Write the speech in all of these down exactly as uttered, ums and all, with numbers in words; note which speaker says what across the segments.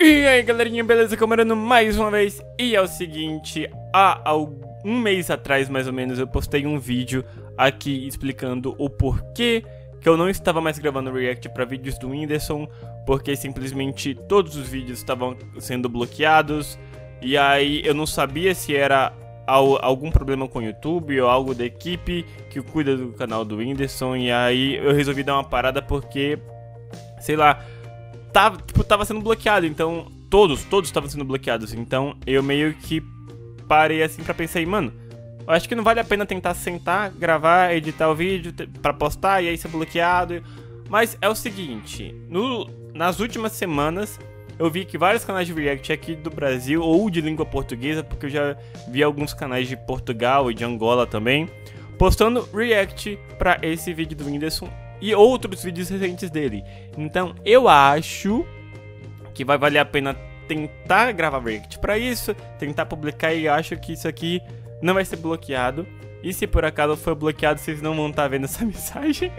Speaker 1: E aí galerinha, beleza? Camarando mais uma vez. E é o seguinte, há um mês atrás mais ou menos eu postei um vídeo aqui explicando o porquê que eu não estava mais gravando react para vídeos do Whindersson, porque simplesmente todos os vídeos estavam sendo bloqueados. E aí eu não sabia se era algum problema com o YouTube ou algo da equipe que cuida do canal do Whindersson. E aí eu resolvi dar uma parada porque, sei lá, tava, tipo, tava sendo bloqueado. Então, todos, todos estavam sendo bloqueados. Então eu meio que parei assim pra pensar, mano, eu acho que não vale a pena tentar sentar, gravar, editar o vídeo pra postar e aí ser bloqueado. Mas é o seguinte, no, nas últimas semanas eu vi que vários canais de react aqui do Brasil, ou de língua portuguesa, porque eu já vi alguns canais de Portugal e de Angola também, postando react pra esse vídeo do Whindersson e outros vídeos recentes dele. Então eu acho que vai valer a pena tentar gravar react pra isso, tentar publicar, e acho que isso aqui não vai ser bloqueado. E se por acaso for bloqueado, vocês não vão estar vendo essa mensagem.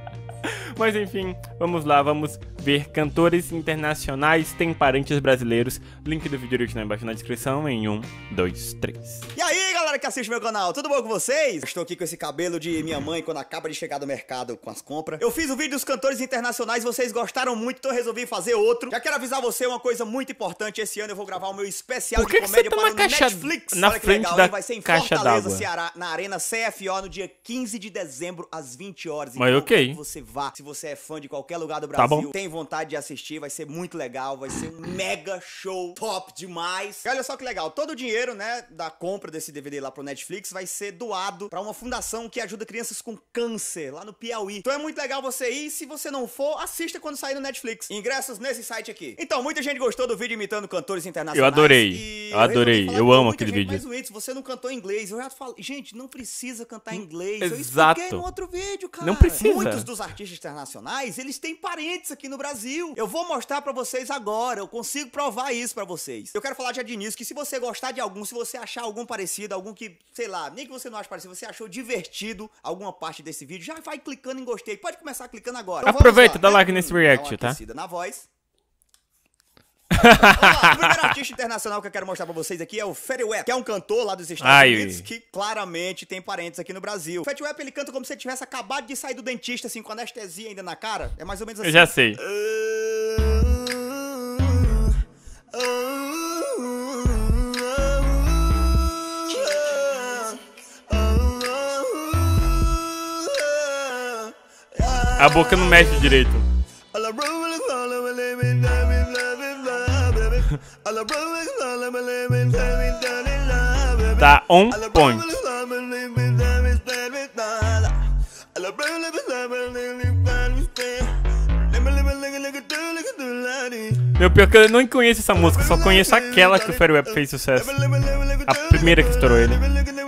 Speaker 1: Mas enfim, vamos lá, vamos ver cantores internacionais têm parentes brasileiros. Link do vídeo original embaixo na descrição em um, dois, três.
Speaker 2: E aí galera que assiste meu canal, tudo bom com vocês? Estou aqui com esse cabelo de minha mãe quando acaba de chegar do mercado com as compras. Eu fiz o vídeo dos cantores internacionais, vocês gostaram muito, então eu resolvi fazer outro. Já quero avisar você uma coisa muito importante, esse ano eu vou gravar o meu especial
Speaker 1: Por que
Speaker 2: de comédia
Speaker 1: que você tá
Speaker 2: para
Speaker 1: na
Speaker 2: o
Speaker 1: caixa,
Speaker 2: Netflix.
Speaker 1: na
Speaker 2: Olha que
Speaker 1: frente
Speaker 2: legal,
Speaker 1: da
Speaker 2: hein? Vai ser em
Speaker 1: caixa
Speaker 2: Fortaleza,
Speaker 1: d'água?
Speaker 2: Ceará, na Arena C F O no dia quinze de dezembro às vinte horas.
Speaker 1: Mas
Speaker 2: então,
Speaker 1: ok.
Speaker 2: você vá, se você é fã de qualquer lugar do
Speaker 1: Tá
Speaker 2: Brasil,
Speaker 1: bom.
Speaker 2: tem vontade de assistir, vai ser muito legal, vai ser um mega show, top demais. E olha só que legal, todo o dinheiro, né, da compra desse D V D lá pro Netflix vai ser doado pra uma fundação que ajuda crianças com câncer lá no Piauí. Então é muito legal você ir, se você não for, assista quando sair no Netflix. Ingressos nesse site aqui. Então, muita gente gostou do vídeo imitando cantores internacionais.
Speaker 1: Eu adorei,
Speaker 2: e
Speaker 1: eu adorei,
Speaker 2: falar
Speaker 1: eu
Speaker 2: com
Speaker 1: amo
Speaker 2: muita
Speaker 1: aquele
Speaker 2: gente,
Speaker 1: vídeo.
Speaker 2: Mas, Whindersson, você não cantou inglês. Eu já falo, gente, não precisa cantar inglês.
Speaker 1: Exato.
Speaker 2: Eu expliquei no outro vídeo, cara.
Speaker 1: Não precisa.
Speaker 2: Muitos dos artistas internacionais, eles têm parentes aqui no Brasil. Eu vou mostrar pra vocês agora, eu consigo provar isso pra vocês. Eu quero falar já de início que se você gostar de algum, se você achar algum parecido, algum que, sei lá, nem que você não ache parecido, você achou divertido alguma parte desse vídeo, já vai clicando em gostei. Pode começar clicando agora. Então,
Speaker 1: aproveita,
Speaker 2: lá,
Speaker 1: dá
Speaker 2: né?
Speaker 1: like nesse react,
Speaker 2: Dá uma
Speaker 1: tá?
Speaker 2: aquecida na voz. Vamos lá, o primeiro artista internacional que eu quero mostrar pra vocês aqui é o Fetty Wap, que é um cantor lá dos Estados
Speaker 1: Ai,
Speaker 2: Unidos
Speaker 1: ui.
Speaker 2: que claramente tem parentes aqui no Brasil. O Fetty Wap, ele canta como se ele tivesse acabado de sair do dentista, assim, com anestesia ainda na cara. É mais ou menos assim.
Speaker 1: Eu já sei. A boca não mexe direito. Tá on point. Meu, pior que eu não conheço essa música, só conheço aquela que o Fetty Wap fez sucesso. A primeira que estourou ele.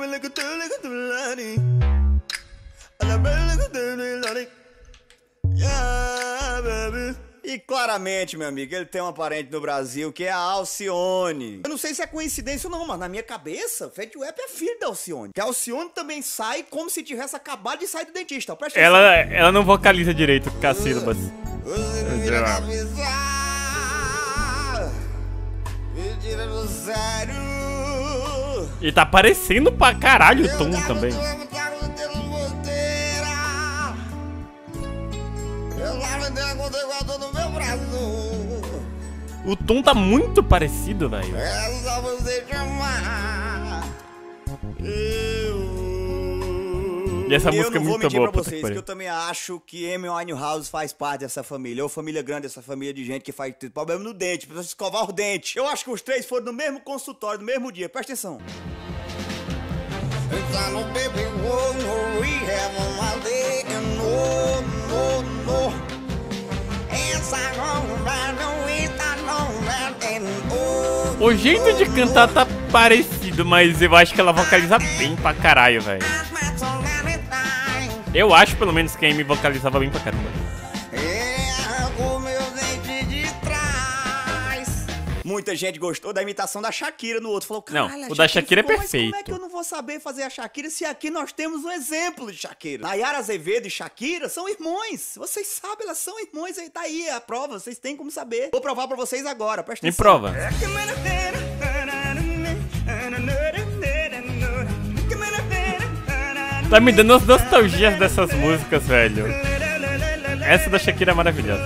Speaker 1: E claramente, meu amigo, ele tem uma parente no Brasil que é a Alcione. Eu não sei se é coincidência ou não, mas na minha cabeça, o Fetty Wap é filho da Alcione. Que a Alcione também sai como se tivesse acabado de sair do dentista. Presta atenção. Ela, ela não vocaliza direito com as sílabas.
Speaker 2: Você me tira da mesa, me tira do sério.
Speaker 1: E tá parecendo pra caralho o tom também. O tom tá muito parecido, velho.
Speaker 2: É só você chamar.
Speaker 1: E essa música é
Speaker 2: Eu não vou
Speaker 1: muito
Speaker 2: mentir
Speaker 1: boa,
Speaker 2: pra
Speaker 1: puta que
Speaker 2: vocês que
Speaker 1: pariu.
Speaker 2: eu também acho que Amy Winehouse faz parte dessa família. Ou família grande, essa família de gente que faz problema no dente, precisa escovar o dente. Eu acho que os três foram no mesmo consultório, no mesmo dia. Presta atenção.
Speaker 1: O jeito de cantar tá parecido, mas eu acho que ela vocaliza bem pra caralho, velho. Eu acho, pelo menos, que a Amy vocalizava bem pra caramba.
Speaker 2: É, com meu dente de trás. Muita gente gostou da imitação da Shakira no outro. Falou,
Speaker 1: Não,
Speaker 2: caralho,
Speaker 1: o da Shakira é
Speaker 2: ficou, mas
Speaker 1: perfeito.
Speaker 2: como é que eu não vou saber fazer a Shakira se aqui nós temos um exemplo de Shakira? Nayara Azevedo e Shakira são irmãos. Vocês sabem, elas são irmãos. Aí tá aí a prova, vocês têm como saber. Vou provar pra vocês agora, presta
Speaker 1: Me
Speaker 2: atenção.
Speaker 1: prova. Tá me dando as nostalgias dessas músicas, velho. Essa da Shakira é maravilhosa.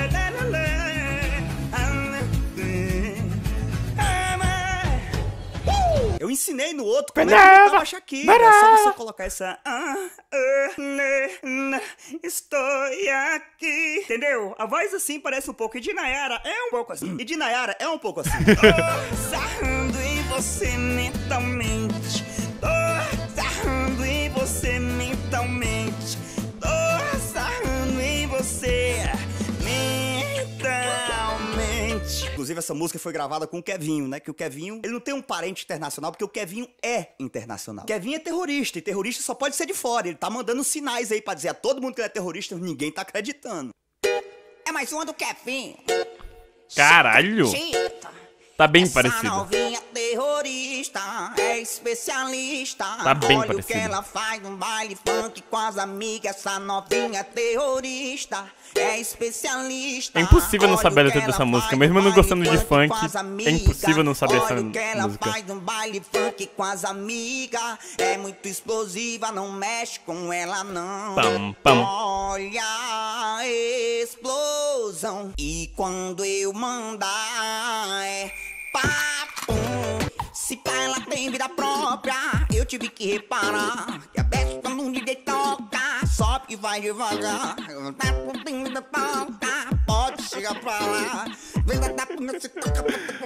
Speaker 2: Eu ensinei no outro como é que imitava a Shakira. É só você colocar essa... Ah, ah, né, né, estou aqui. Entendeu? A voz assim parece um pouco. E de Nayara é um pouco assim. E de Nayara é um pouco assim. Tô sarrando em você mentalmente. Tô sarrando em você mentalmente. Tô sarrando em você mentalmente. Inclusive, essa música foi gravada com o Kevinho, né? Que o Kevinho, ele não tem um parente internacional, porque o Kevinho é internacional. O Kevinho é terrorista, e terrorista só pode ser de fora. Ele tá mandando sinais aí pra dizer a todo mundo que ele é terrorista, ninguém tá acreditando. É mais uma do Kevinho.
Speaker 1: Caralho! Tá bem
Speaker 2: Essa
Speaker 1: parecido.
Speaker 2: novinha terrorista é especialista.
Speaker 1: Tá bem
Speaker 2: Olha
Speaker 1: parecido.
Speaker 2: o que ela faz no baile funk com as amigas. Essa novinha terrorista é especialista.
Speaker 1: É impossível não
Speaker 2: Olha
Speaker 1: saber a
Speaker 2: o
Speaker 1: letra
Speaker 2: que
Speaker 1: dessa
Speaker 2: ela
Speaker 1: música,
Speaker 2: faz
Speaker 1: mesmo
Speaker 2: no
Speaker 1: eu não gostando
Speaker 2: baile
Speaker 1: de funk,
Speaker 2: com as
Speaker 1: é
Speaker 2: amigas.
Speaker 1: impossível não saber essa
Speaker 2: Olha o que ela
Speaker 1: música.
Speaker 2: faz no baile funk com as amigas. É muito explosiva, não mexe com ela não.
Speaker 1: Pam, pam.
Speaker 2: Olha a explosão. E quando eu mandar é papum. Se pá, ela tem vida própria. Eu tive que reparar que a besta no D J toca, sobe e vai devagar. Tá com vida própria, pode chegar pra lá. Vem da punha, se toca.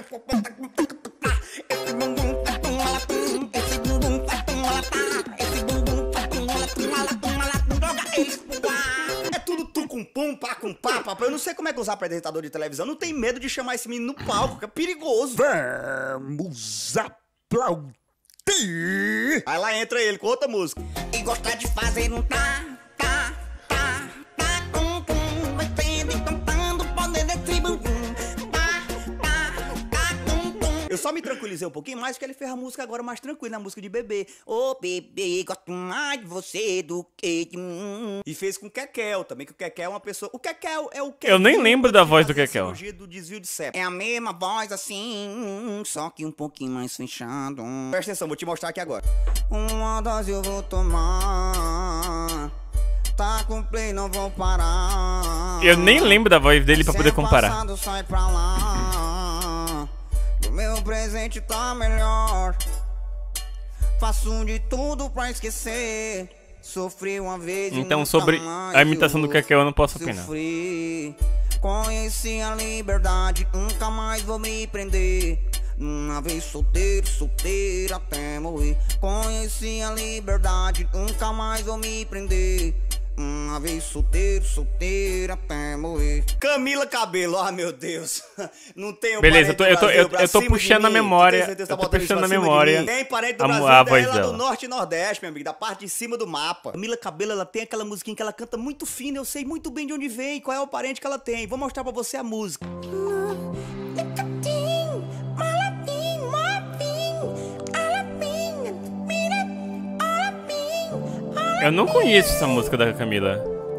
Speaker 2: Esse bumbum tá tum, ela tum. Esse bumbum tá tum, ela tá. Esse bumbum tá tum, ela tum, ela tum, ela tum. Joga eles pro ar. É tudo tum com pum, pá com pá, papai. Eu não sei como é que usar apresentador de televisão. Não tem medo de chamar esse menino no palco, que é perigoso.
Speaker 3: Vamos aplaudir.
Speaker 2: Aí lá entra ele com outra música. E gosta de fazer um tá, tá, tá, tá, tum, tum. Vai tendo e cantando, poder desse bumbum. Tá, tá, tá, tum, tum. Eu só me tranquilizei um pouquinho mais porque ele fez a música agora mais tranquila, na música de bebê. Ô, oh, bebê, gosto mais de você do que de mim. E fez com o Kekel também, que o Kekel é uma pessoa... O Kekel é o Kekel.
Speaker 1: Eu nem lembro da voz do Kekel.
Speaker 2: Do desvio de septo. É a mesma voz assim, só que um pouquinho mais fechado. Presta atenção, vou te mostrar aqui agora. Uma dose eu vou tomar. Tá com play, não vou parar.
Speaker 1: Eu nem lembro da voz dele pra poder comparar.
Speaker 2: Passado, sai pra lá. O meu presente tá melhor. Faço de tudo pra esquecer. Sofri uma vez.
Speaker 1: Então, sobre a imitação do Kekel eu não posso opinar.
Speaker 2: Sofri. Conheci a liberdade, nunca mais vou me prender. Uma vez solteiro, solteiro até morrer. Conheci a liberdade, nunca mais vou me prender. Uma vez solteiro, solteiro até morrer. Camila Cabello, ah, meu Deus. Não tenho
Speaker 1: Beleza, eu tô, eu tô,
Speaker 2: Brasil
Speaker 1: eu,
Speaker 2: pra
Speaker 1: eu tô
Speaker 2: cima
Speaker 1: puxando
Speaker 2: de
Speaker 1: na
Speaker 2: mim.
Speaker 1: memória.
Speaker 2: Tem certeza que
Speaker 1: Eu
Speaker 2: tá
Speaker 1: tô
Speaker 2: botando isso
Speaker 1: puxando na
Speaker 2: pra cima de
Speaker 1: memória.
Speaker 2: mim? Tem parente do
Speaker 1: a,
Speaker 2: Brasil
Speaker 1: a
Speaker 2: dela
Speaker 1: voz
Speaker 2: do
Speaker 1: dela.
Speaker 2: norte e nordeste, meu amigo, da parte de cima do mapa. Camila Cabello, ela tem aquela musiquinha que ela canta muito fina. Eu sei muito bem de onde vem, qual é o parente que ela tem. Vou mostrar pra você a música.
Speaker 1: Eu não conheço essa música da Camila.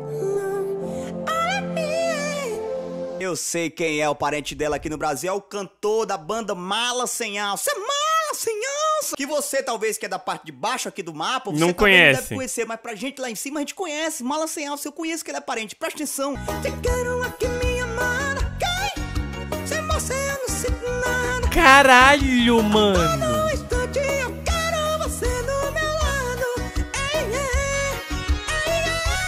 Speaker 2: Eu sei quem é o parente dela aqui no Brasil, é o cantor da banda Mala Sem Alça. É Mala Sem Alça! Que você, talvez, que é da parte de baixo aqui do mapa, você
Speaker 1: não
Speaker 2: talvez
Speaker 1: conhece.
Speaker 2: não deve conhecer, mas pra gente lá em cima a gente conhece. Mala Sem Alça, eu conheço que ele é parente. Presta atenção. Te quero aqui, minha amada. Quem? Sem você eu não sinto nada.
Speaker 1: Caralho, mano!
Speaker 2: No instante eu quero você do meu lado. Ei, ei,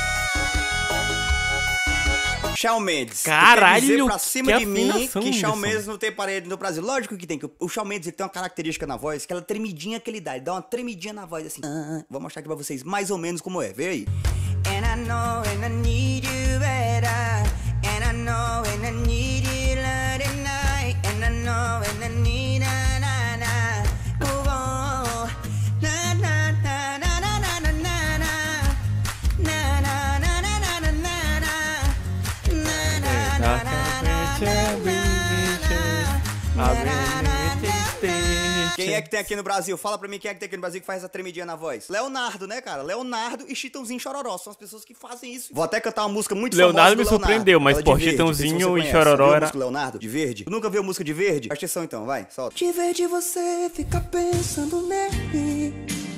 Speaker 2: ei, ei. Shawn Mendes.
Speaker 1: Caralho,
Speaker 2: Tu quer dizer pra cima
Speaker 1: que
Speaker 2: de mim
Speaker 1: afinação,
Speaker 2: que Shawn
Speaker 1: Wilson.
Speaker 2: Mendes não tem parede no Brasil. Lógico que tem. Que o Shawn Mendes ele tem uma característica na voz, aquela tremidinha que ele dá. Ele dá uma tremidinha na voz assim. Ah, vou mostrar aqui pra vocês mais ou menos como é. Vê aí. And I know and I need you better. And I know and I need you late at night. And I know and I need na na na. Move on. Na na na na na na na na na. Na na na na na na na na. Na na na na na na na. Quem é que tem aqui no Brasil? Fala pra mim quem é que tem aqui no Brasil que faz essa tremidinha na voz. Leonardo, né, cara? Leonardo e Chitãozinho Chororó são as pessoas que fazem isso. Vou até cantar uma música muito
Speaker 1: Leonardo
Speaker 2: famosa do
Speaker 1: me
Speaker 2: Leonardo.
Speaker 1: surpreendeu, mas,
Speaker 2: Ela
Speaker 1: pô,
Speaker 2: de verde,
Speaker 1: Chitãozinho
Speaker 2: não sei
Speaker 1: e
Speaker 2: se você
Speaker 1: Chororó
Speaker 2: conhece. Já viu a
Speaker 1: era...
Speaker 2: música do Leonardo, de verde? Tu nunca viu música de verde? Presta atenção então, vai, solta.
Speaker 4: De verde você fica pensando nele.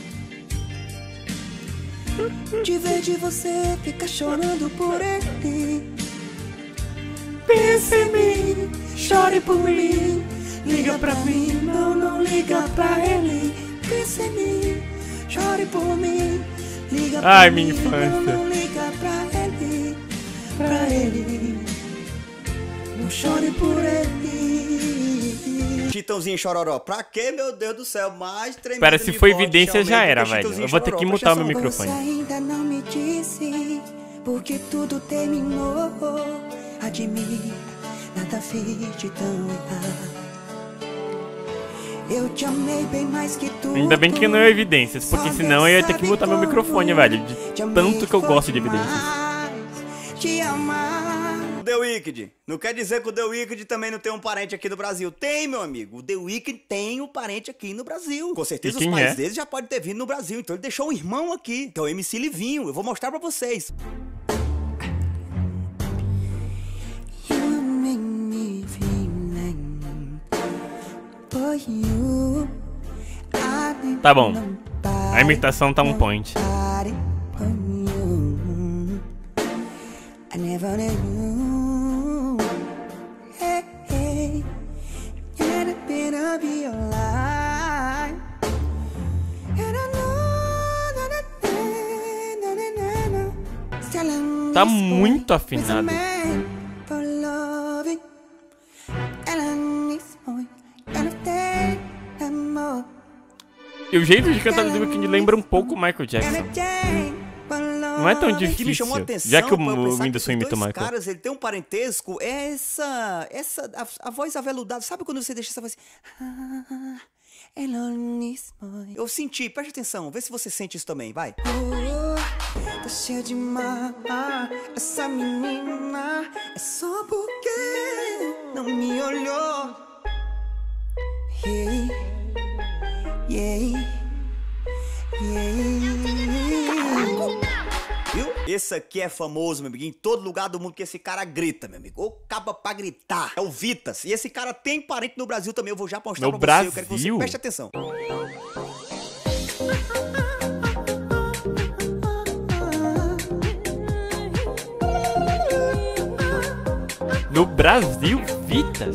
Speaker 4: De verde você fica chorando por ele. Pensa em mim, chore por mim. Liga pra mim, não, não liga pra ele. Pensa em mim, chore por mim. Liga pra
Speaker 1: Ai,
Speaker 4: mim,
Speaker 1: minha infância.
Speaker 4: não, não liga pra ele. Pra ele, não chore por ele.
Speaker 2: Chitãozinho e Chororó. Pra quê, meu Deus do céu? Mais tremendo.
Speaker 1: Pera, se foi evidência já era, velho. Eu vou ter que mutar meu
Speaker 4: Você
Speaker 1: microfone.
Speaker 4: ainda não me disse porque tudo terminou. Admita, nada fiz de tão errado. Eu te amei bem mais que tudo.
Speaker 1: Ainda bem que não é evidências, porque senão eu ia ter que mutar meu microfone, velho. De tanto que eu gosto de evidências.
Speaker 4: Te amar.
Speaker 2: O The Wicked. Não quer dizer que o The Wicked também não tem um parente aqui no Brasil. Tem, meu amigo. O The Wicked tem um parente aqui no Brasil. Com certeza
Speaker 1: E quem
Speaker 2: os pais
Speaker 1: é?
Speaker 2: deles já podem ter vindo no Brasil. Então ele deixou um irmão aqui, que é o M C Livinho. Eu vou mostrar pra vocês.
Speaker 4: You make me feel like for you. I
Speaker 1: Tá bom. A imitação tá um point.
Speaker 4: body for you. I never knew. Hey, hey, had a bit of your life. And I know that I did, that I know. Still I'm
Speaker 1: Tá
Speaker 4: this
Speaker 1: muito
Speaker 4: way
Speaker 1: afinado.
Speaker 4: with a man for loving. And I'm this boy, gonna take them more.
Speaker 1: E o jeito de cantar do The Weeknd lembra um pouco o Michael Jackson. Não é tão
Speaker 2: O que me chamou a
Speaker 1: difícil,
Speaker 2: atenção,
Speaker 1: já que o
Speaker 2: pra eu pensar que
Speaker 1: Whindersson
Speaker 2: esses
Speaker 1: imita o
Speaker 2: dois
Speaker 1: Michael.
Speaker 2: caras, ele tem um parentesco, é essa, essa a, a voz aveludada. Sabe quando você deixa essa voz assim? Ah, eu senti, preste atenção, vê se você sente isso também, vai.
Speaker 4: Oh, tô cheio de mar, essa menina é só porque não me olhou. Hey, yeah, yeah.
Speaker 2: Viu? Esse aqui é famoso, meu amigo, em todo lugar do mundo que esse cara grita, meu amigo. Ou acaba pra gritar. É o Vitas. E esse cara tem parente no Brasil também. Eu vou já mostrar
Speaker 1: No
Speaker 2: pra você. Eu quero que você
Speaker 1: Brasil?
Speaker 2: preste atenção.
Speaker 1: No Brasil, Vitas?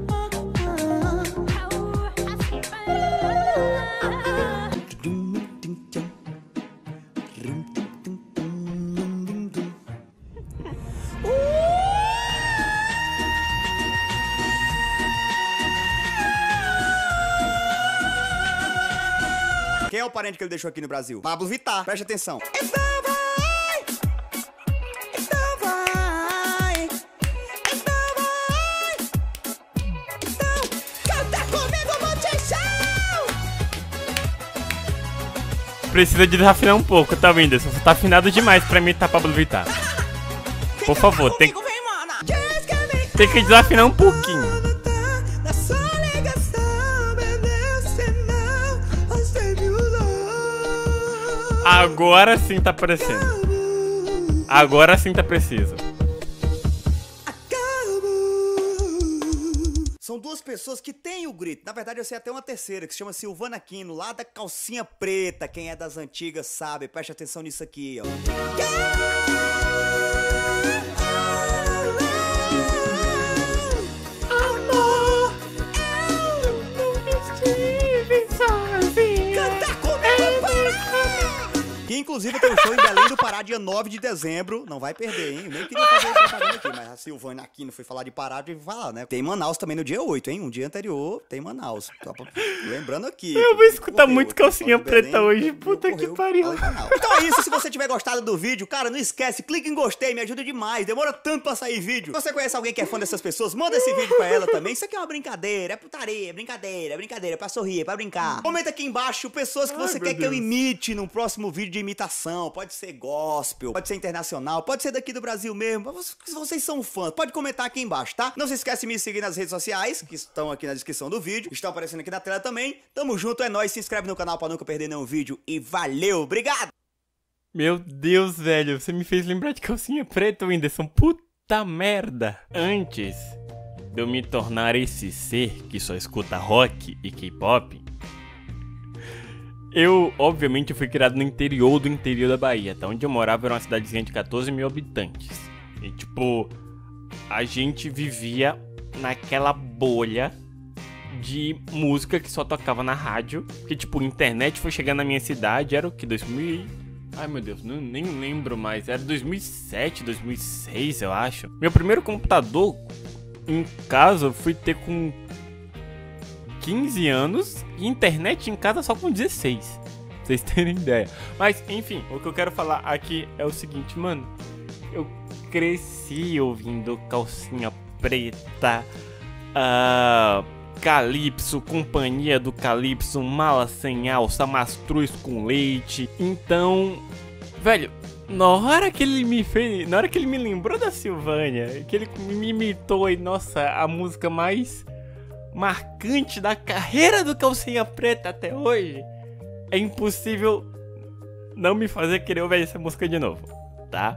Speaker 2: Quem é o parente que ele deixou aqui no Brasil? Pablo Vittar. Preste atenção.
Speaker 4: Então vai, então vai, então vai, então canta comigo, Montichão!
Speaker 1: Precisa de desafinar um pouco, tá, Whindersson? Você tá afinado demais pra imitar Pablo Vittar. Por favor, tem,
Speaker 4: Comigo, vem, mana! Diz que me
Speaker 1: tem que desafinar um pouquinho.
Speaker 4: na sua ligação, meu Deus, senão você me usou.
Speaker 1: Agora sim tá aparecendo. Agora sim tá preciso.
Speaker 2: São duas pessoas que têm o grito. Na verdade, eu sei até uma terceira, que se chama Silvana Aquino, lá da calcinha preta. Quem é das antigas sabe. Preste atenção nisso aqui, ó.
Speaker 4: Amor, eu nunca estive sozinha. Canta comigo, Pará!
Speaker 2: Que inclusive tem um show em Belém do Pará, dia nove de dezembro. Não vai perder, hein? Eu nem queria fazer propaganda aqui, mas a Silvana Aquino foi falar de Pará, eu tive que falar, né? Tem Manaus também no dia oito, hein? Um dia anterior tem Manaus. Lembrando aqui.
Speaker 1: Eu vou escutar
Speaker 2: Ocorreu,
Speaker 1: muito calcinha
Speaker 2: ocorreu em
Speaker 1: preta
Speaker 2: Belém,
Speaker 1: hoje, puta que
Speaker 2: ocorreu
Speaker 1: pariu.
Speaker 2: lá em Manaus. Então é isso, se você tiver gostado do vídeo, cara, não esquece, clica em gostei, me ajuda demais. Demora tanto pra sair vídeo. Se você conhece alguém que é fã dessas pessoas, manda esse vídeo pra ela também. Isso aqui é uma brincadeira, é putaria, é brincadeira, é brincadeira, é pra sorrir, é pra brincar. Comenta aqui embaixo pessoas que
Speaker 1: Ai,
Speaker 2: você
Speaker 1: meu
Speaker 2: quer que eu
Speaker 1: Deus.
Speaker 2: imite num próximo vídeo de imitação. instrumentação, pode ser gospel, pode ser internacional, pode ser daqui do Brasil mesmo. Se vocês são fãs, pode comentar aqui embaixo, tá? Não se esquece de me seguir nas redes sociais, que estão aqui na descrição do vídeo, estão aparecendo aqui na tela também. Tamo junto, é nóis, se inscreve no canal pra nunca perder nenhum vídeo e valeu, obrigado!
Speaker 1: Meu Deus, velho, você me fez lembrar de Calcinha Preta, Whindersson, puta merda. Antes de eu me tornar esse ser que só escuta rock e K-pop, eu, obviamente, fui criado no interior do interior da Bahia, tá? Onde eu morava era uma cidadezinha de quatorze mil habitantes. E, tipo, a gente vivia naquela bolha de música que só tocava na rádio. Que, tipo, a internet foi chegando na minha cidade, era o que? dois mil e... Ai, meu Deus, não, nem lembro mais. Era dois mil e sete, dois mil e seis, eu acho. Meu primeiro computador em casa eu fui ter com quinze anos e internet em casa só com dezesseis. Pra vocês terem ideia. Mas, enfim, o que eu quero falar aqui é o seguinte, mano. Eu cresci ouvindo Calcinha Preta, uh, Calypso, Companhia do Calypso, Mala Sem Alça, Mastruz com Leite. Então, velho, na hora que ele me fez, na hora que ele me lembrou da Silvânia, que ele me imitou e, nossa, a música mais marcante da carreira do Calcinha Preta até hoje, é impossível não me fazer querer ouvir essa música de novo, tá?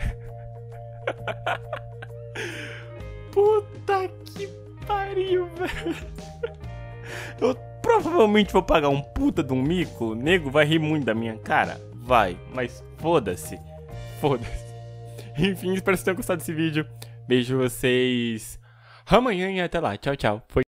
Speaker 1: Puta que pariu, velho. Eu provavelmente vou pagar um puta de um mico. O nego vai rir muito da minha cara. Vai, mas foda-se. Foda-se. Enfim, espero que vocês tenham gostado desse vídeo. Beijo vocês amanhã e até lá. Tchau, tchau. Foi.